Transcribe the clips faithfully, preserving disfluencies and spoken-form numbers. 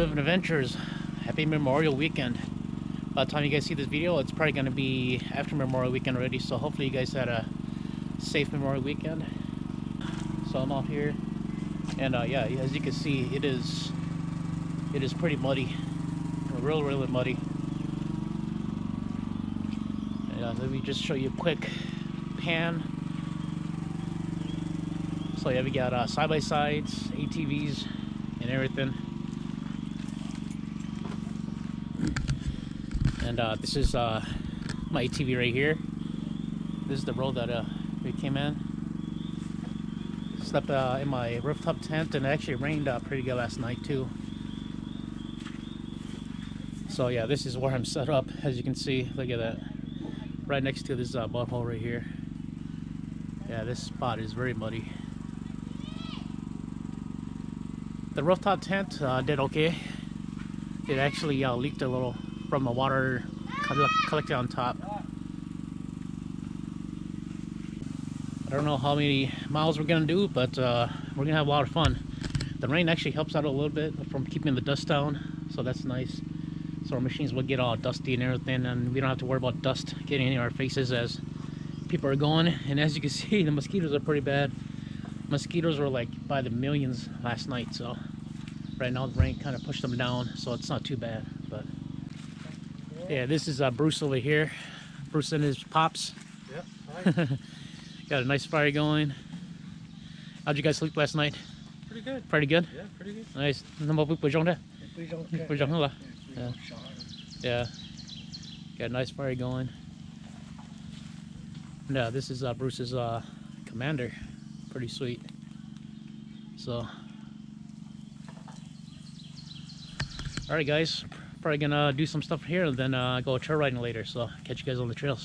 Automotive Adventures. Happy Memorial Weekend. By the time you guys see this video, it's probably going to be after Memorial Weekend already, so hopefully you guys had a safe Memorial Weekend. So I'm out here, and uh, yeah, as you can see, it is it is pretty muddy, real really muddy. And, uh, let me just show you a quick pan. So yeah, we got uh, side-by-sides, A T Vs, and everything. And uh, this is uh, my A T V right here. This is the road that uh, we came in. Slept uh, in my rooftop tent, and it actually rained uh, pretty good last night too. So yeah, this is where I'm set up. As you can see, look at that. Right next to this uh, butthole right here. Yeah, this spot is very muddy. The rooftop tent uh, did okay. It actually uh, leaked a little from the water collected on top. I don't know how many miles we're gonna do, but uh, we're gonna have a lot of fun. The rain actually helps out a little bit from keeping the dust down, so that's nice. So our machines will get all dusty and everything, and we don't have to worry about dust getting in our faces as people are going. And as you can see, the mosquitoes are pretty bad. Mosquitoes were like by the millions last night, so right now the rain kind of pushed them down, so it's not too bad. But yeah, this is uh, Bruce over here. Bruce and his pops. Yeah, hi. Got a nice fire going. How'd you guys sleep last night? Pretty good. Pretty good? Yeah, pretty good. Nice. Nó một bữa trong đây. Bữa trong là. Yeah. Yeah. Got a nice fire going. No, this is uh, Bruce's uh, Commander. Pretty sweet. So, alright guys, probably gonna do some stuff here and then uh, go trail riding later. So, catch you guys on the trails.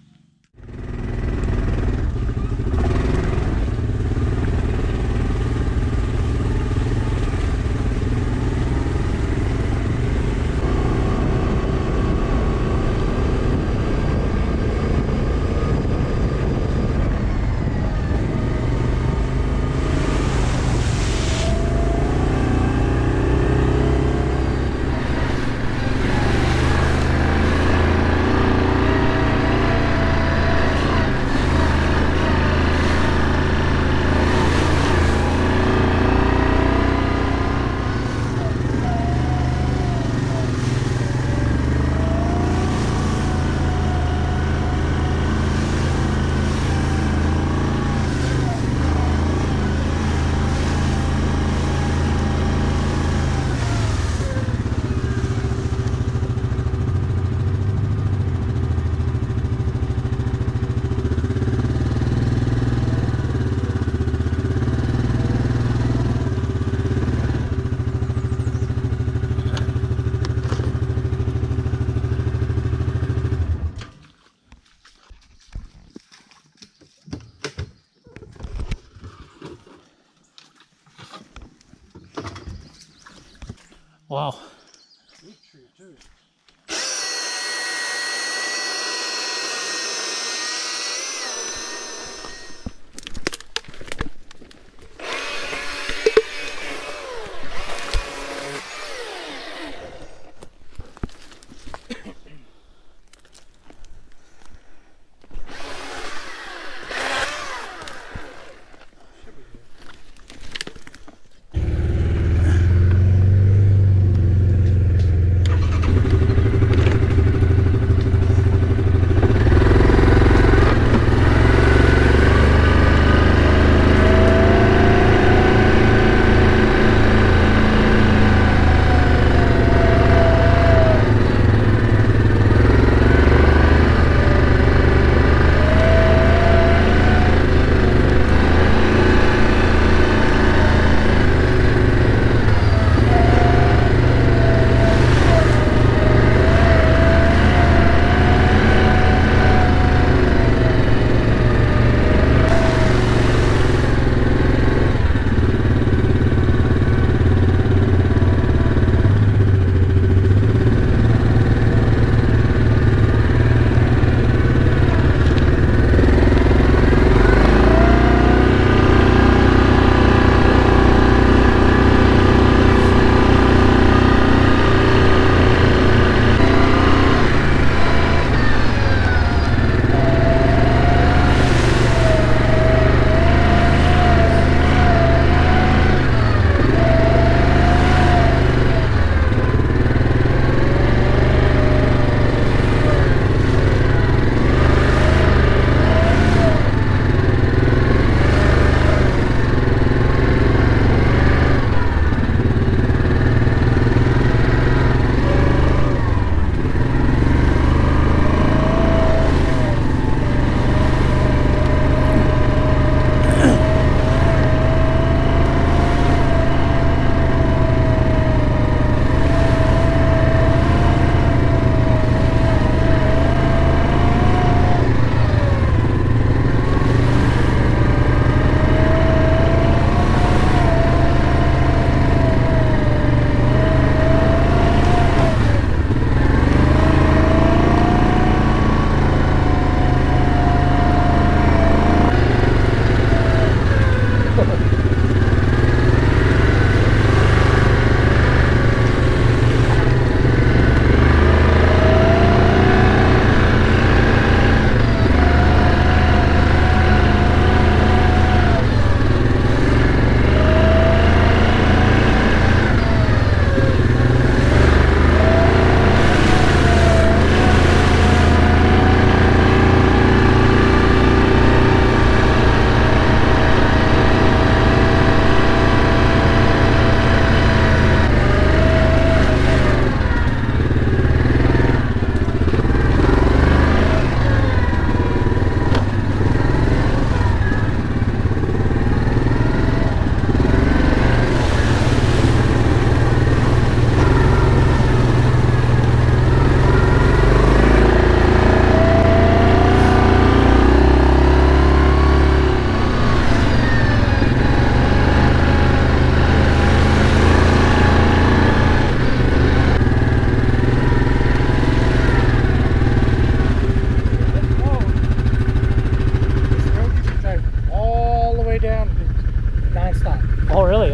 Wow. Big tree too.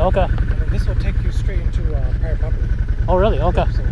Okay. And then this will take you straight into uh, private property. Oh, really? Okay. So,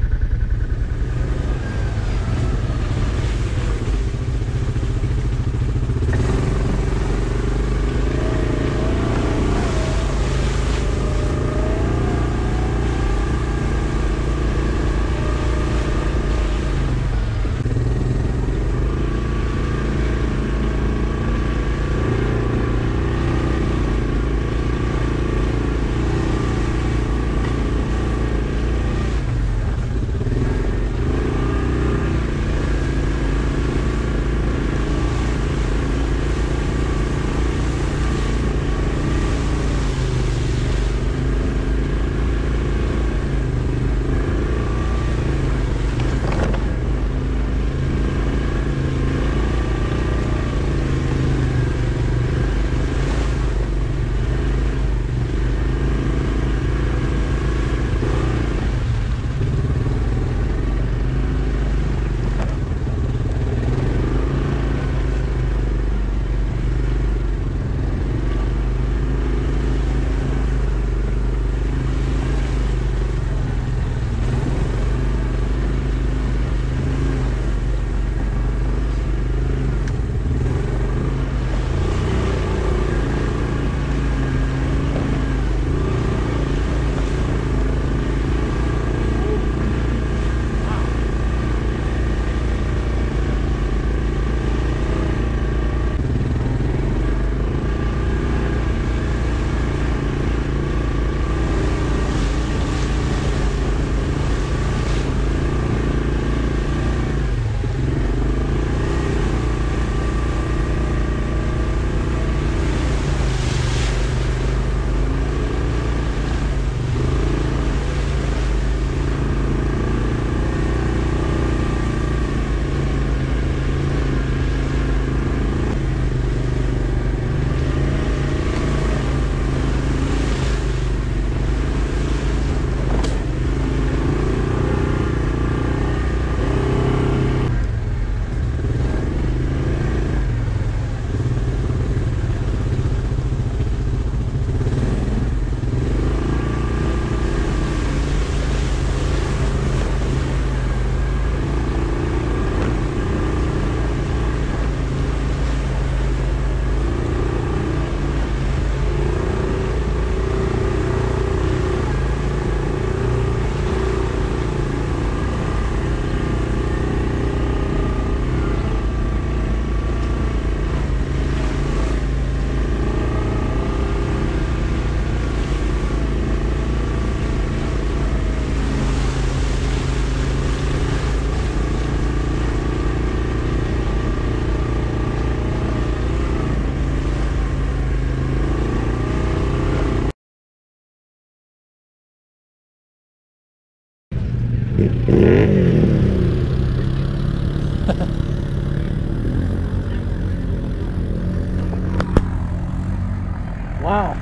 Wow.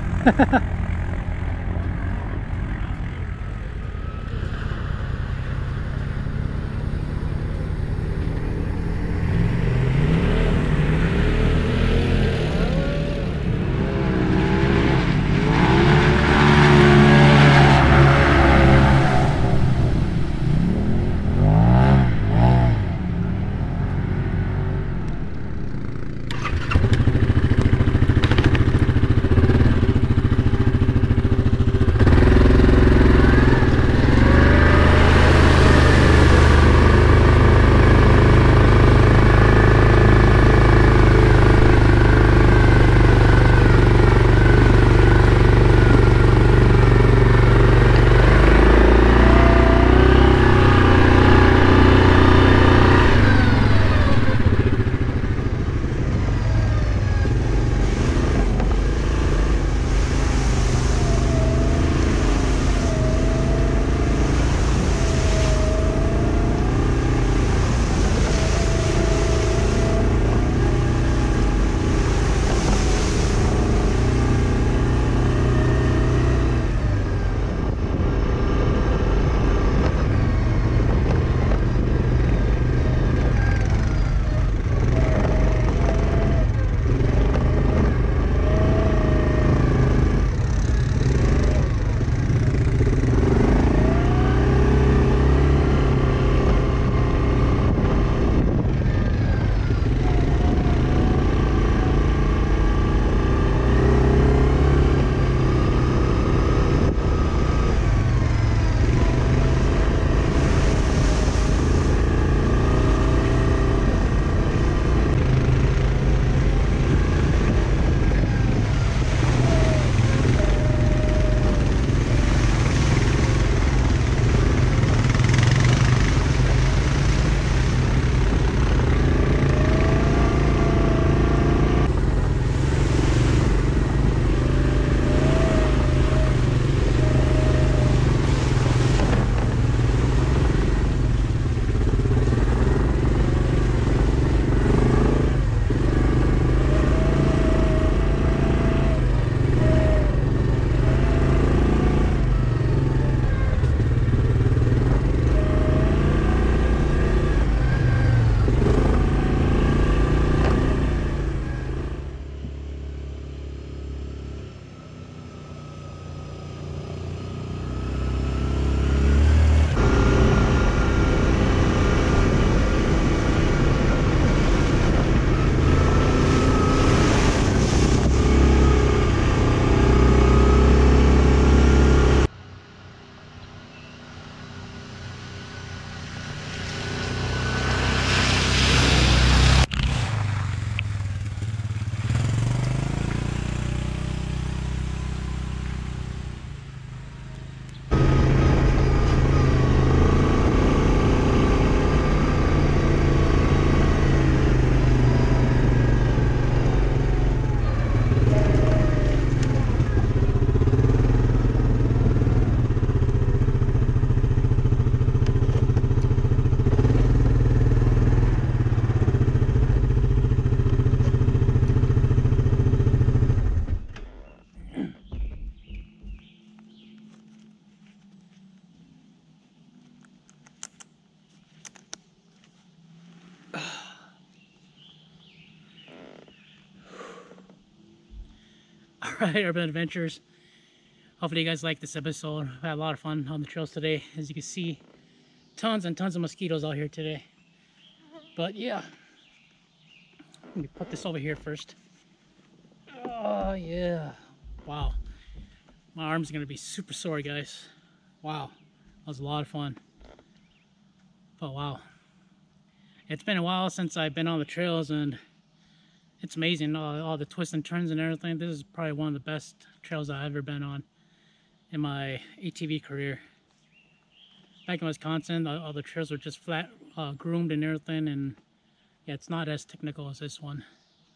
Alright, Urban Adventures. Hopefully you guys like this episode. I had a lot of fun on the trails today. As you can see, tons and tons of mosquitoes out here today. But yeah, let me put this over here first. Oh yeah, wow. My arm's gonna be super sore, guys. Wow, that was a lot of fun. But wow, it's been a while since I've been on the trails, and it's amazing, all, all the twists and turns and everything. This is probably one of the best trails I've ever been on in my A T V career. Back in Wisconsin, all, all the trails were just flat, uh, groomed and everything, and yeah, it's not as technical as this one.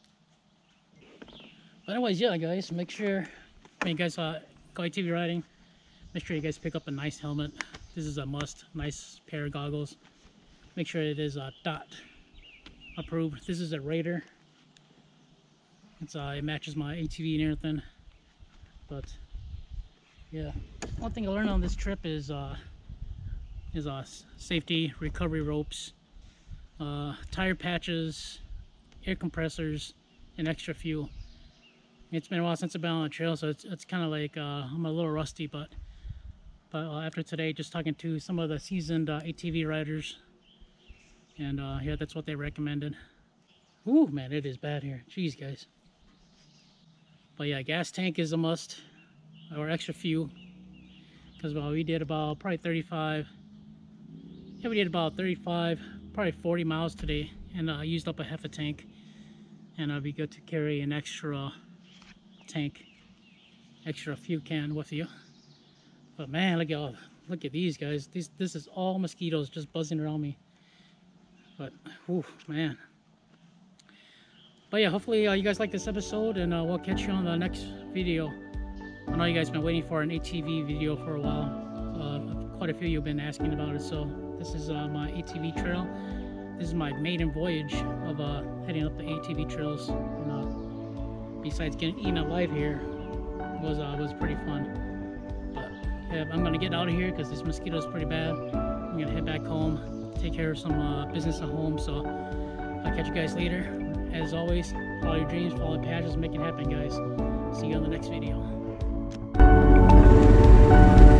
But anyways, yeah, guys, make sure when you guys uh, go A T V riding, make sure you guys pick up a nice helmet. This is a must. Nice pair of goggles. Make sure it is uh, DOT approved. This is a Raider. It's uh, it matches my A T V and everything. But yeah, one thing I learned on this trip is uh, is uh, safety, recovery ropes, uh, tire patches, air compressors, and extra fuel. It's been a while since I've been on the trail, so it's, it's kind of like uh, I'm a little rusty, but but uh, after today, just talking to some of the seasoned uh, A T V riders, and uh, yeah, that's what they recommended. Ooh, man, it is bad here. Jeez, guys. But yeah, gas tank is a must, or extra fuel, because well, we did about probably thirty-five. Yeah, we did about thirty-five, probably forty miles today, and I uh, used up a half a tank, and I'll be good to carry an extra tank, extra fuel can with you. But man, look at all, look at these guys. This this is all mosquitoes just buzzing around me. But whew, man. But yeah, hopefully uh, you guys like this episode, and uh, we'll catch you on the next video. I know you guys been waiting for an A T V video for a while. Uh, quite a few of you have been asking about it. So this is uh, my A T V trail. This is my maiden voyage of uh, heading up the A T V trails. And, uh, besides getting eaten alive here, was uh, was pretty fun. But yeah, I'm gonna get out of here because this mosquito is pretty bad. I'm gonna head back home, take care of some uh, business at home. So I'll catch you guys later. As always, follow your dreams, follow your passions, make it happen, guys. See you on the next video.